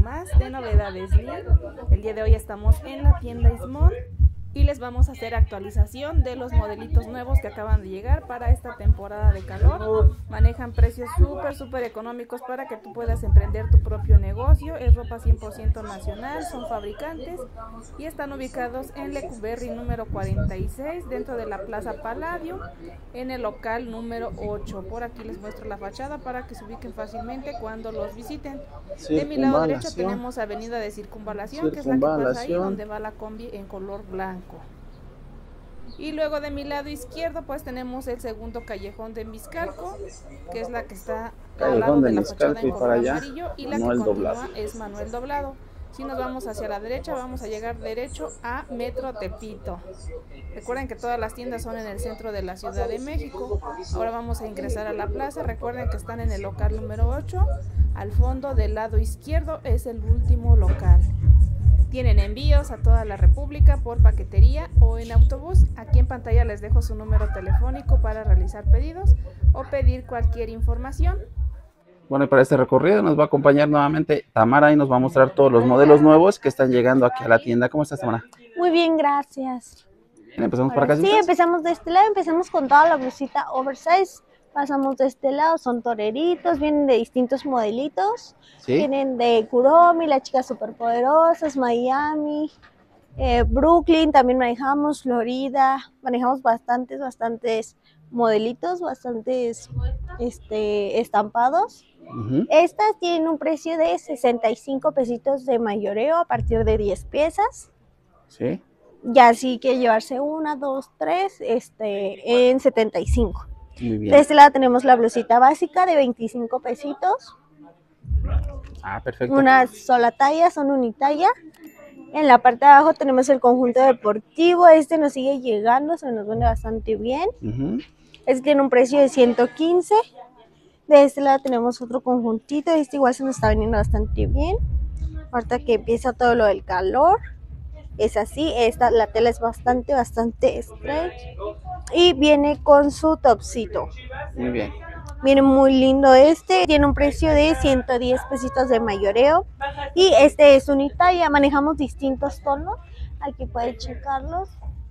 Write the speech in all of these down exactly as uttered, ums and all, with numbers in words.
más de novedades Lee. El día de hoy estamos en la tienda Ismón y les vamos a hacer actualización de los modelitos nuevos que acaban de llegar para esta temporada de calor. Manejan precios súper súper económicos para que tú puedas emprender tu propio negocio. Es ropa cien por ciento nacional, son fabricantes y están ubicados en Lecumberri número cuarenta y seis dentro de la Plaza Palladium en el local número ocho. Por aquí les muestro la fachada para que se ubiquen fácilmente cuando los visiten. De mi lado derecho tenemos Avenida de Circunvalación, que es la que pasa ahí donde va la combi en color blanco. Y luego de mi lado izquierdo pues tenemos el segundo callejón de Miscalco, que es la que está al lado de la fachada en color amarillo, y la que continúa es Manuel Doblado. Si nos vamos hacia la derecha vamos a llegar derecho a Metro Tepito. Recuerden que todas las tiendas son en el centro de la Ciudad de México. Ahora vamos a ingresar a la plaza. Recuerden que están en el local número ocho. Al fondo del lado izquierdo es el último local. Tienen envíos a toda la República por paquetería o en autobús. Aquí en pantalla les dejo su número telefónico para realizar pedidos o pedir cualquier información. Bueno, y para este recorrido nos va a acompañar nuevamente Tamara y nos va a mostrar todos los modelos nuevos que están llegando aquí a la tienda. ¿Cómo estás, Tamara? Muy bien, gracias. Bien, ¿empezamos por acá? Sí, empezamos de este lado, empezamos con toda la blusita oversize. Pasamos de este lado, son toreritos, vienen de distintos modelitos. ¿Sí? Vienen de Kuromi, las chicas superpoderosas, Miami, eh, Brooklyn, también manejamos, Florida, manejamos bastantes, bastantes modelitos, bastantes este, estampados. Uh-huh. Estas tienen un precio de sesenta y cinco pesitos de mayoreo a partir de diez piezas. Sí. Ya sí que llevarse una, dos, tres, este, en setenta y cinco. Muy bien. De este lado tenemos la blusita básica de veinticinco pesitos. Ah, perfecto. Una sola talla, son unitalla. En la parte de abajo tenemos el conjunto deportivo. Este nos sigue llegando, se nos vende bastante bien. Uh-huh. Este tiene un precio de ciento quince. De este lado tenemos otro conjuntito. Este igual se nos está vendiendo bastante bien. Ahorita que empieza todo lo del calor. Es así, esta, la tela es bastante, bastante stretch. Y viene con su topcito. Muy bien. Viene muy lindo este. Tiene un precio de ciento diez pesitos de mayoreo. Y este es unitalla. Manejamos distintos tonos. Aquí pueden checarlos.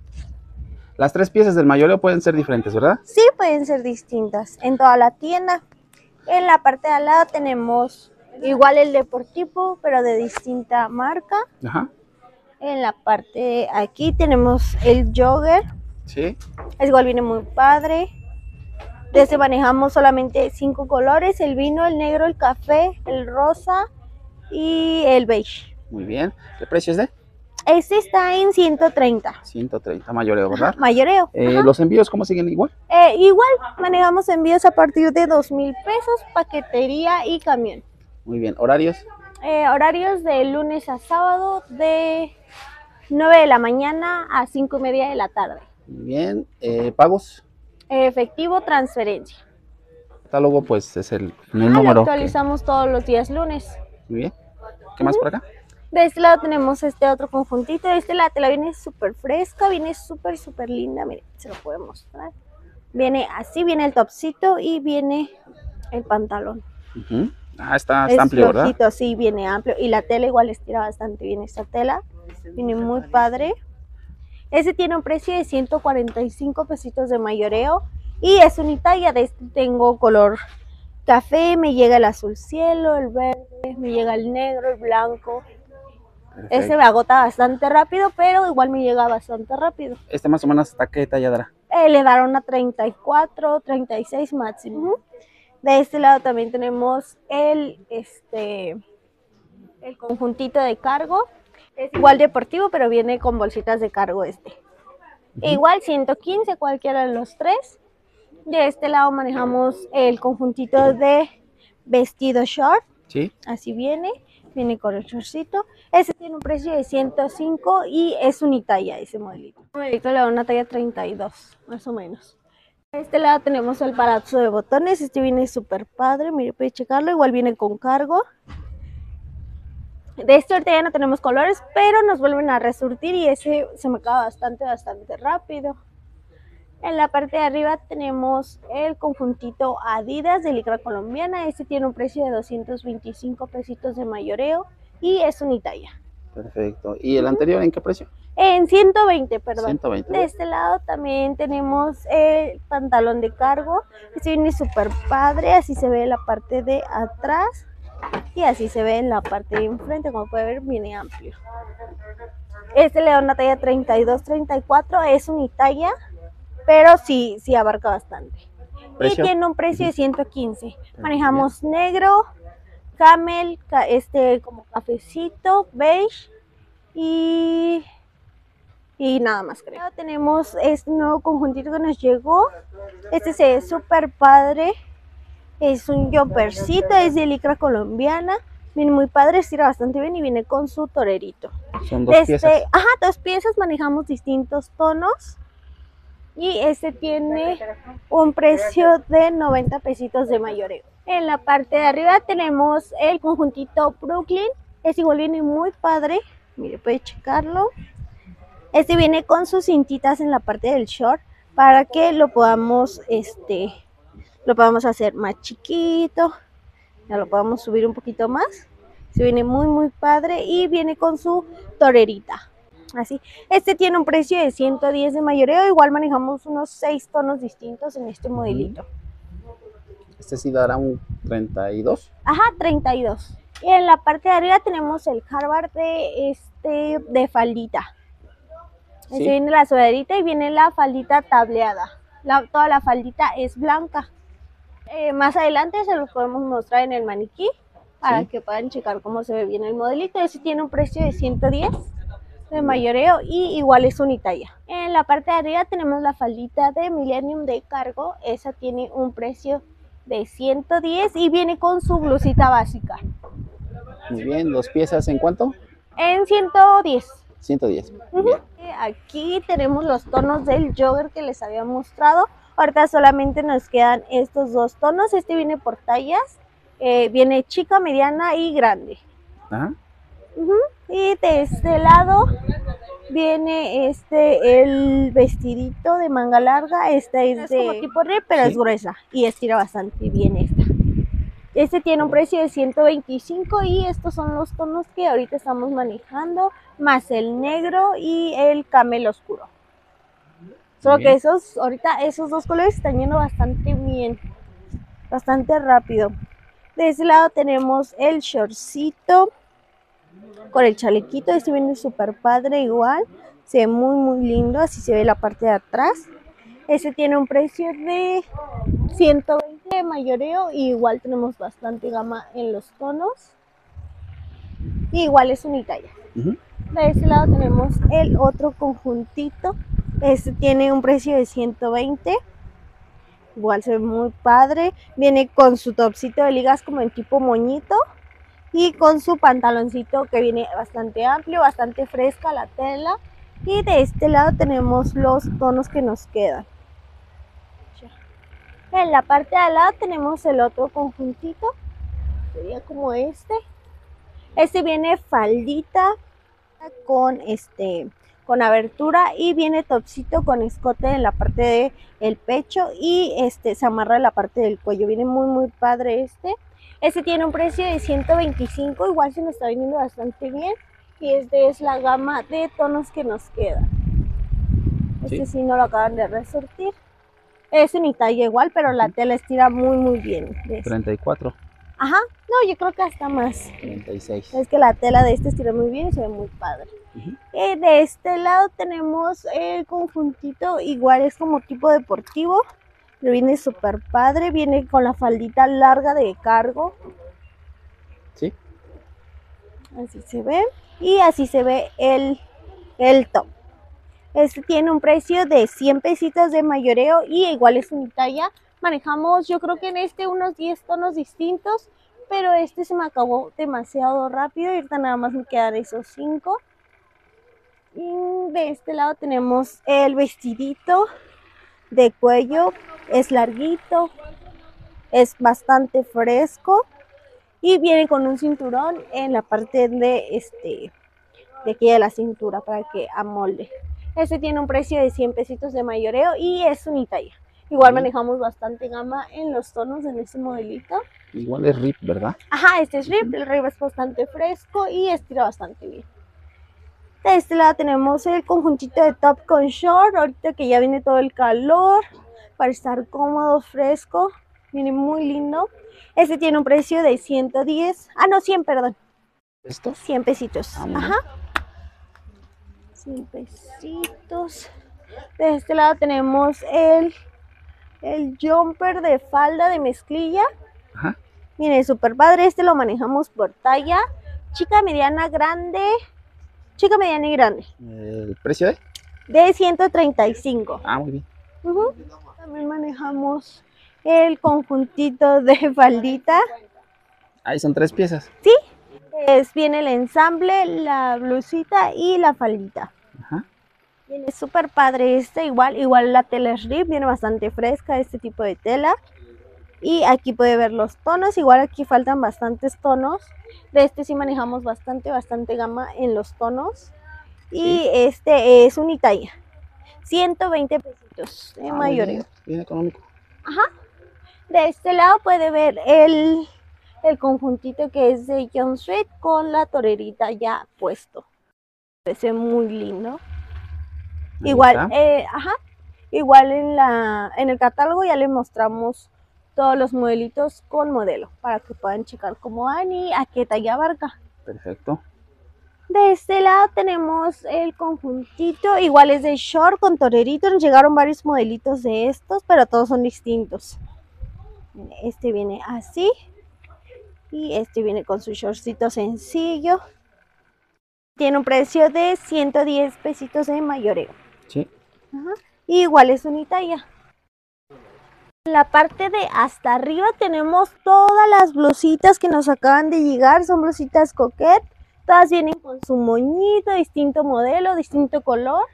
Las tres piezas del mayoreo pueden ser diferentes, ¿verdad? Sí, pueden ser distintas en toda la tienda. En la parte de al lado tenemos igual el deportivo, pero de distinta marca. Ajá. En la parte de aquí tenemos el jogger. Sí. Es igual, viene muy padre. De este manejamos solamente cinco colores: el vino, el negro, el café, el rosa y el beige. Muy bien. ¿Qué precio es de? Este está en ciento treinta. ciento treinta mayoreo, ¿verdad? Ajá, mayoreo. Eh, ¿Los envíos cómo siguen igual? Eh, igual, manejamos envíos a partir de dos mil pesos, paquetería y camión. Muy bien. ¿Horarios? Eh, horarios de lunes a sábado de nueve de la mañana a cinco y media de la tarde. Muy bien. Eh, ¿Pagos? Efectivo, transferencia. El catálogo pues es el, el ah, número. Lo actualizamos que... todos los días lunes. Muy bien. ¿Qué más uh-huh. por acá? De este lado tenemos este otro conjuntito. De este lado la tela viene súper fresca, viene súper súper linda. Miren, se lo puedo mostrar. Viene así, viene el topcito y viene el pantalón. Uh-huh. Ah, está, está amplio, flojito, ¿verdad? Sí, viene amplio. Y la tela igual estira bastante bien esta tela. Viene muy padre. Este tiene un precio de ciento cuarenta y cinco pesitos de mayoreo. Y es unitalla. De este tengo color café, me llega el azul cielo, el verde, me llega el negro, el blanco. Perfecto. Este me agota bastante rápido, pero igual me llega bastante rápido. ¿Este más o menos hasta qué talla dará? Eh, le dará una treinta y cuatro, treinta y seis máximo. De este lado también tenemos el, este, el conjuntito de cargo. Es igual deportivo, pero viene con bolsitas de cargo este. Uh-huh. E igual ciento quince, cualquiera de los tres. De este lado manejamos el conjuntito de vestido short. Sí. Así viene. Viene con el shortcito. Este tiene un precio de ciento cinco y es unitalla ese modelito. El modelito le da una talla treinta y dos, más o menos. De este lado tenemos el palazzo de botones. Este viene súper padre. Mire, puede checarlo. Igual viene con cargo. De este ahorita ya no tenemos colores, pero nos vuelven a resurtir y ese se me acaba bastante, bastante rápido. En la parte de arriba tenemos el conjuntito Adidas de licra colombiana. Este tiene un precio de doscientos veinticinco pesitos de mayoreo y es unitalla. Perfecto. ¿Y el anterior en qué precio? En ciento veinte, perdón. ciento veinte. De este lado también tenemos el pantalón de cargo. Este viene súper padre, así se ve la parte de atrás y así se ve en la parte de enfrente, como puede ver, viene amplio. Este le da una talla treinta y dos, treinta y cuatro, es unitalla, pero sí, sí abarca bastante. ¿Precio? Y tiene un precio de ciento quince. Manejamos negro, camel, este como cafecito, beige y... y nada más, creo. Tenemos este nuevo conjuntito que nos llegó. Este se ve súper padre. Es un jumpercito, es de licra colombiana. Viene muy padre, estira bastante bien y viene con su torerito. Son dos este, piezas. Ajá, dos piezas, manejamos distintos tonos. Y este tiene un precio de noventa pesitos de mayoreo. En la parte de arriba tenemos el conjuntito Brooklyn. Este igual viene muy padre. Mire, puede checarlo. Este viene con sus cintitas en la parte del short para que lo podamos, este, lo podamos hacer más chiquito. Ya lo podamos subir un poquito más. Se viene muy muy padre y viene con su torerita. Así. Este tiene un precio de ciento diez de mayoreo. Igual manejamos unos seis tonos distintos en este modelito. Este sí dará un treinta y dos. Ajá, treinta y dos. Y en la parte de arriba tenemos el Harvard de este de faldita. ¿Sí? Este viene la sudaderita y viene la faldita tableada. La, toda la faldita es blanca. Eh, más adelante se los podemos mostrar en el maniquí para ¿sí? que puedan checar cómo se ve bien el modelito. Ese tiene un precio de ciento diez de mayoreo y igual es unitalla. En la parte de arriba tenemos la faldita de Millennium de cargo. Esa tiene un precio de ciento diez y viene con su blusita básica. Muy bien, ¿dos piezas en cuánto? En ciento diez. ciento diez. Uh-huh. Aquí tenemos los tonos del jogger que les había mostrado. Ahorita solamente nos quedan estos dos tonos. Este viene por tallas. Eh, viene chica, mediana y grande. Ajá. Uh-huh. Y de este lado viene este el vestidito de manga larga. Esta es, es de como tipo rip, pero ¿sí? Es gruesa y estira bastante bien esta. Este tiene un precio de ciento veinticinco y estos son los tonos que ahorita estamos manejando, más el negro y el camel oscuro. Solo que esos, ahorita esos dos colores están yendo bastante bien, bastante rápido. De este lado tenemos el shortcito con el chalequito. Este viene súper padre igual, se ve muy muy lindo, así se ve la parte de atrás. Este tiene un precio de ciento veinte de mayoreo y igual tenemos bastante gama en los tonos. Y igual es unitalla. Uh-huh. De este lado tenemos el otro conjuntito. Este tiene un precio de ciento veinte. Igual se ve muy padre. Viene con su topcito de ligas como en tipo moñito. Y con su pantaloncito que viene bastante amplio, bastante fresca la tela. Y de este lado tenemos los tonos que nos quedan. En la parte de al lado tenemos el otro conjuntito. Sería como este. Este viene faldita con este con abertura y viene topcito con escote en la parte de el pecho y este se amarra en la parte del cuello. Viene muy muy padre este. Este tiene un precio de ciento veinticinco, igual se nos está viniendo bastante bien. Y este es la gama de tonos que nos quedan. Este sí, sí no lo acaban de resortir. Es unitalla igual, pero la tela estira muy muy bien. treinta y cuatro. Ajá, no, yo creo que hasta más. treinta y seis. Es que la tela de este estira muy bien y se ve muy padre. Uh-huh. eh, de este lado tenemos el conjuntito, igual es como tipo deportivo. Pero viene súper padre, viene con la faldita larga de cargo. Sí. Así se ve. Y así se ve el, el top. Este tiene un precio de cien pesitos de mayoreo y igual es unitalla. Manejamos yo creo que en este unos diez tonos distintos, pero este se me acabó demasiado rápido y ahorita nada más me quedan esos cinco. Y de este lado tenemos el vestidito de cuello, es larguito, es bastante fresco y viene con un cinturón en la parte de este de aquí de la cintura para que amolde. Este tiene un precio de cien pesitos de mayoreo y es unitalla. Igual Sí. manejamos bastante gama en los tonos en este modelito. Igual es rip, ¿verdad? Ajá, este es rip, el rip es bastante fresco y estira bastante bien. De este lado tenemos el conjuntito de top con short, ahorita que ya viene todo el calor, para estar cómodo, fresco, viene muy lindo. Este tiene un precio de ciento diez, ah no, cien, perdón. ¿Esto? cien pesitos, Ah, muy ajá. cien pesitos. De este lado tenemos el, el jumper de falda de mezclilla. Ajá. Miren, súper padre, este lo manejamos por talla, chica, mediana, grande, chica, mediana y grande. ¿El precio de? De ciento treinta y cinco. Ah, muy bien. Uh-huh. También manejamos el conjuntito de faldita. Ahí son tres piezas. Sí, es, viene el ensamble, la blusita y la faldita. Ajá. Viene súper padre este, igual, igual la tela es rip, viene bastante fresca este tipo de tela. Y aquí puede ver los tonos, igual aquí faltan bastantes tonos. De este sí manejamos bastante, bastante gama en los tonos. Y Sí. este es unitalla, ciento veinte pesitos de Ah, muy mayoreo. bien, bien económico. De este lado puede ver el, el conjuntito que es de John Street con la torerita ya puesto. Parece muy lindo. Ahí Igual, está. eh, ajá, igual en, la, en el catálogo ya le mostramos todos los modelitos con modelo para que puedan checar cómo van y a qué talla abarca. Perfecto. De este lado tenemos el conjuntito, igual es de short con torerito. Nos llegaron varios modelitos de estos, pero todos son distintos. Este viene así y este viene con su shortcito sencillo. Tiene un precio de ciento diez pesitos de mayoreo. Sí. Ajá. Igual es unitalla. En la parte de hasta arriba tenemos todas las blusitas que nos acaban de llegar. Son blusitas coquette. Todas vienen con su moñito, distinto modelo, distinto color.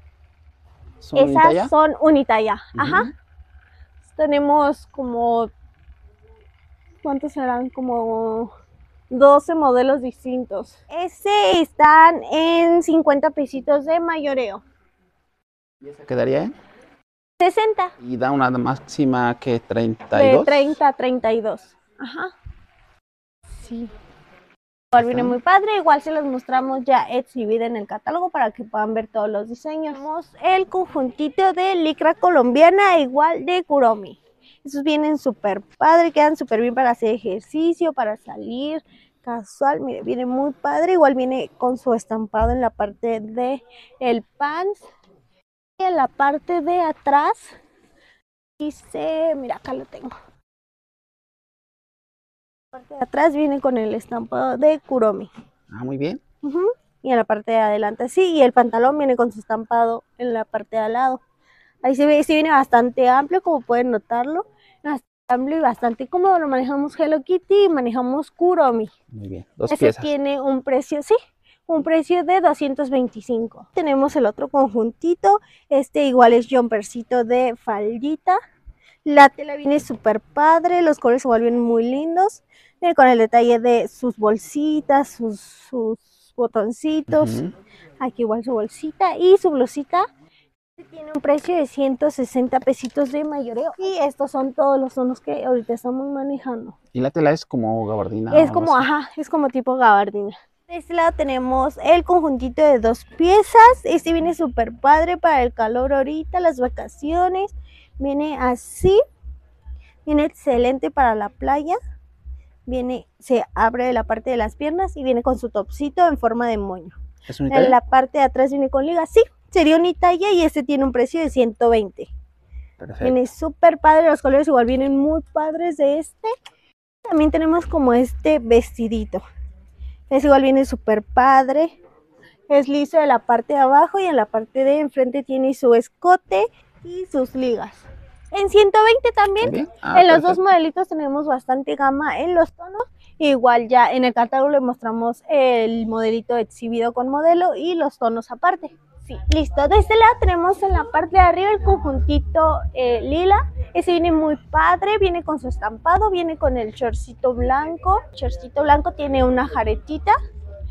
¿Son Esas unitalla? son unitalla. Ajá. Ujú. Tenemos como... ¿Cuántos serán? Como doce modelos distintos. Ese están en cincuenta pesitos de mayoreo. ¿Y esa quedaría en? sesenta. Y da una máxima que treinta y dos. De treinta a treinta y dos. Ajá. Sí. Igual viene muy padre. Igual se los mostramos ya exhibida en el catálogo para que puedan ver todos los diseños. Tenemos el conjuntito de licra colombiana, igual de Kuromi. Esos vienen súper padre, quedan súper bien para hacer ejercicio, para salir casual. Mire, viene muy padre. Igual viene con su estampado en la parte de el pants. Y en la parte de atrás dice, mira, acá lo tengo. La parte de atrás viene con el estampado de Kuromi. Ah, muy bien. Uh-huh. Y en la parte de adelante sí, y el pantalón viene con su estampado en la parte de al lado. Ahí se ve, sí viene bastante amplio, como pueden notarlo. Bastante amplio y bastante cómodo. Lo manejamos Hello Kitty y manejamos Kuromi. Muy bien. Dos Ese piezas. tiene un precio, sí, un precio de doscientos veinticinco. Tenemos el otro conjuntito. Este igual es jumpercito de faldita. La tela viene súper padre. Los colores igual vienen muy lindos. Viene con el detalle de sus bolsitas, sus, sus botoncitos. Ujú. Aquí igual su bolsita y su blusita. Tiene un precio de ciento sesenta pesitos de mayoreo. Y estos son todos los tonos que ahorita estamos manejando. Y la tela es como gabardina. Es o como, algo así. ajá, es como tipo gabardina. De este lado tenemos el conjuntito de dos piezas. Este viene súper padre para el calor ahorita, las vacaciones. Viene así. Viene excelente para la playa. Viene, se abre de la parte de las piernas y viene con su topsito en forma de moño. ¿Es unitaria? En la parte de atrás viene con liga. Sí, sería unitalla y este tiene un precio de ciento veinte. Perfecto. Viene súper padre, los colores igual vienen muy padres de este. También tenemos como este vestidito. Es igual viene súper padre. Es liso de la parte de abajo y en la parte de enfrente tiene su escote y sus ligas. En ciento veinte también. ¿También? Ah, En los perfecto. dos modelitos tenemos bastante gama en los tonos. Igual ya en el catálogo le mostramos el modelito exhibido con modelo y los tonos aparte. Sí, listo. De este lado tenemos en la parte de arriba el conjuntito eh, lila. Ese viene muy padre, viene con su estampado, viene con el shortcito blanco. El shortcito blanco tiene una jaretita.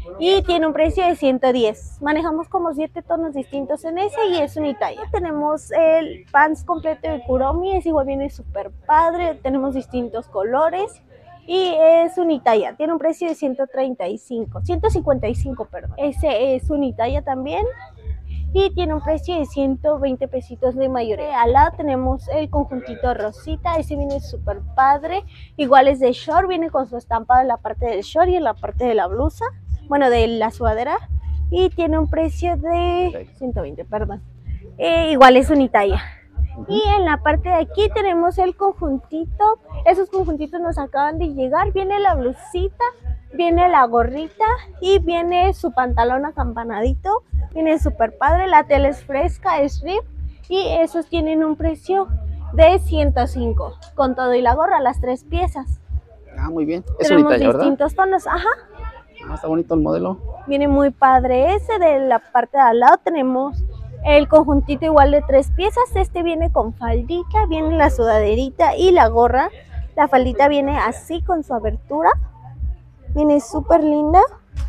y tiene un precio de ciento diez. Manejamos como siete tonos distintos en ese y es unitalla. Tenemos el pants completo de Kuromi, es igual, viene súper padre, tenemos distintos colores y es unitalla. Tiene un precio de ciento treinta y cinco, ciento cincuenta y cinco, perdón. Ese es unitalla también y tiene un precio de ciento veinte pesitos de mayoreo. Al lado tenemos el conjuntito rosita, ese viene súper padre, igual es de short, viene con su estampado en la parte del short y en la parte de la blusa, bueno, de la sudadera, y tiene un precio de ciento veinte, perdón. Eh, igual es unitalla. Y en la parte de aquí tenemos el conjuntito, esos conjuntitos nos acaban de llegar, viene la blusita, viene la gorrita y viene su pantalón acampanadito, viene súper padre, la tela es fresca, es rip y esos tienen un precio de ciento cinco, con todo y la gorra, las tres piezas. Ah, muy bien, es tenemos unitalla, distintos ¿verdad? tonos, ajá. Ah, está bonito el modelo. Viene muy padre ese. De la parte de al lado tenemos el conjuntito igual de tres piezas. Este viene con faldita, viene la sudaderita y la gorra. La faldita viene así con su abertura. Viene súper linda.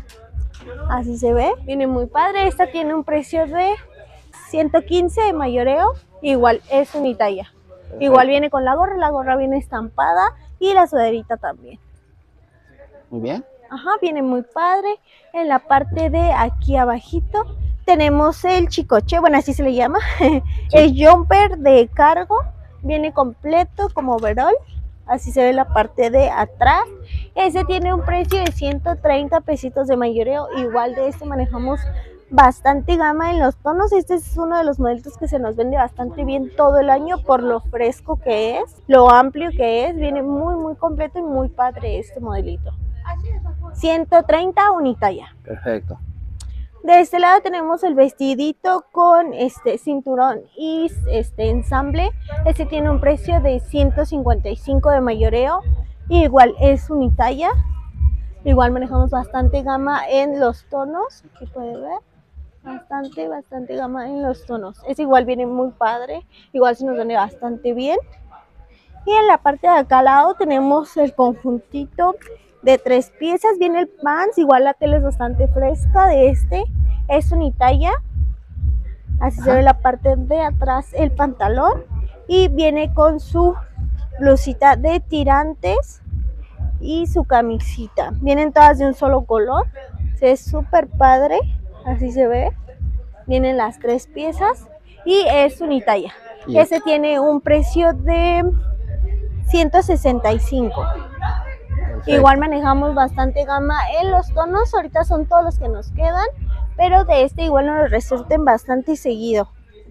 Así se ve. Viene muy padre. Esta tiene un precio de ciento quince de mayoreo. Igual es unitalla. Perfecto. Igual viene con la gorra. La gorra viene estampada y la sudaderita también. Muy bien. Ajá, viene muy padre. En la parte de aquí abajito tenemos el chicoche, bueno, así se le llama. Sí. El jumper de cargo, viene completo como overall. Así se ve la parte de atrás. Ese tiene un precio de ciento treinta pesitos de mayoreo. Igual de este manejamos bastante gama en los tonos. Este es uno de los modelos que se nos vende bastante bien todo el año por lo fresco que es, lo amplio que es. Viene muy muy completo y muy padre este modelito. ciento treinta unitalla. Perfecto. De este lado tenemos el vestidito con este cinturón y este ensamble. Este tiene un precio de ciento cincuenta y cinco de mayoreo. Y igual es unitalla. Igual manejamos bastante gama en los tonos. Aquí puede ver. Bastante, bastante gama en los tonos. Es igual, viene muy padre. Igual se nos vende bastante bien. Y en la parte de acá al lado tenemos el conjuntito de tres piezas. Viene el pants, igual la tela es bastante fresca. De este es unitalla. Así Ajá. se ve la parte de atrás el pantalón. Y viene con su blusita de tirantes y su camisita. Vienen todas de un solo color. Se ve súper padre. Así se ve. Vienen las tres piezas y es unitalla. Y este tiene un precio de ciento sesenta y cinco. Perfecto. Igual manejamos bastante gama en los tonos. Ahorita son todos los que nos quedan, pero de este igual nos resurten bastante seguido.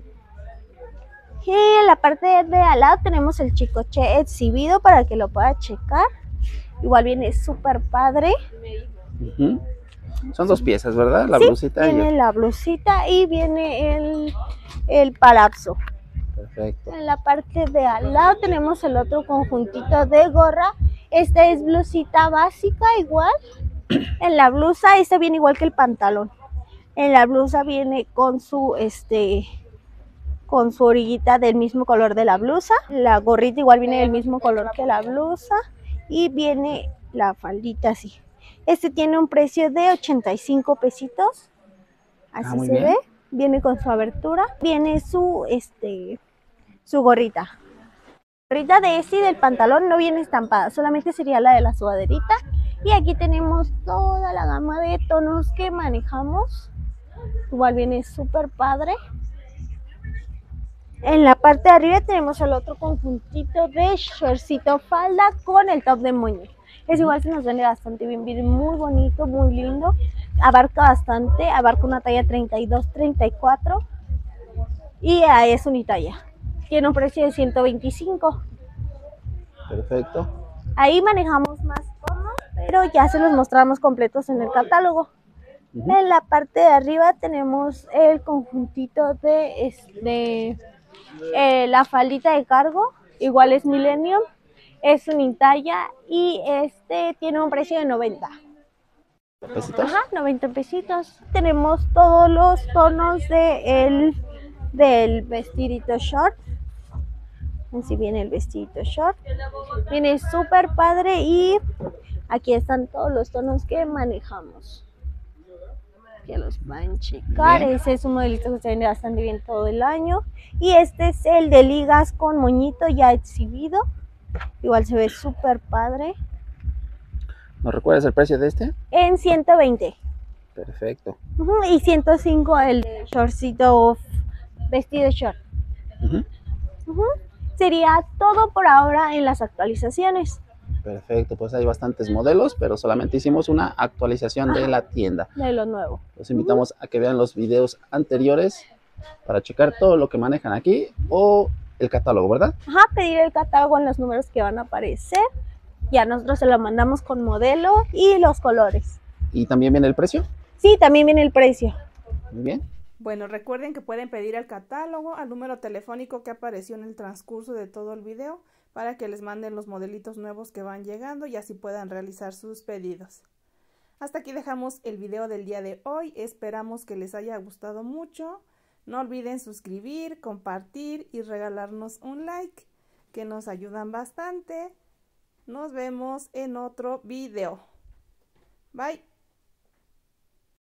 Y en la parte de al lado tenemos el chicoche exhibido para que lo pueda checar. Igual viene súper padre. Uh-huh. Son dos piezas, ¿verdad? La sí, blusita. Viene y... la blusita y viene el, el palazzo. Perfecto. En la parte de al lado tenemos el otro conjuntito de gorra. Esta es blusita básica igual. En la blusa, esta viene igual que el pantalón. En la blusa viene con su este con su orillita del mismo color de la blusa. La gorrita igual viene del mismo color que la blusa. Y viene la faldita así. Este tiene un precio de ochenta y cinco pesitos. Así ah, se bien. ve. Viene con su abertura. Viene su este su gorrita. La gorrita de este y del pantalón no viene estampada. Solamente sería la de la sudaderita. Y aquí tenemos toda la gama de tonos que manejamos. Igual viene súper padre. En la parte de arriba tenemos el otro conjuntito de shortcito falda con el top de moño. Es igual, se nos vende bastante bien, viene muy bonito, muy lindo. Abarca bastante, abarca una talla treinta y dos, treinta y cuatro. Y ahí es unitalla. Tiene un precio de ciento veinticinco. Perfecto. Ahí manejamos más tonos, pero ya se los mostramos completos en el catálogo. Uh-huh. En la parte de arriba tenemos el conjuntito de, de eh, la faldita de cargo, igual es Millennium, es unitalla y este tiene un precio de noventa. ¿Pesitos? Ajá, noventa pesitos. Tenemos todos los tonos de el, del vestidito short. Así viene el vestidito short. Viene súper padre y aquí están todos los tonos que manejamos. los pueden checar. Bien. Ese es un modelito que se vende bastante bien todo el año. Y este es el de ligas con moñito ya exhibido. Igual se ve súper padre. ¿Nos recuerdas el precio de este? En ciento veinte. Perfecto. Uh-huh, y ciento cinco el de shortcito vestido short. Uh-huh. Uh-huh. Sería todo por ahora en las actualizaciones. Perfecto, pues hay bastantes modelos, pero solamente hicimos una actualización de la tienda. De lo nuevo. Los invitamos uh-huh. a que vean los videos anteriores para checar todo lo que manejan aquí o el catálogo, ¿verdad? Ajá, pedir el catálogo en los números que van a aparecer. Ya nosotros se lo mandamos con modelo y los colores. ¿Y también viene el precio? Sí, también viene el precio. Muy bien. Bueno, recuerden que pueden pedir el catálogo al número telefónico que apareció en el transcurso de todo el video para que les manden los modelitos nuevos que van llegando y así puedan realizar sus pedidos. Hasta aquí dejamos el video del día de hoy. Esperamos que les haya gustado mucho. No olviden suscribir, compartir y regalarnos un like, que nos ayudan bastante. Nos vemos en otro video. Bye.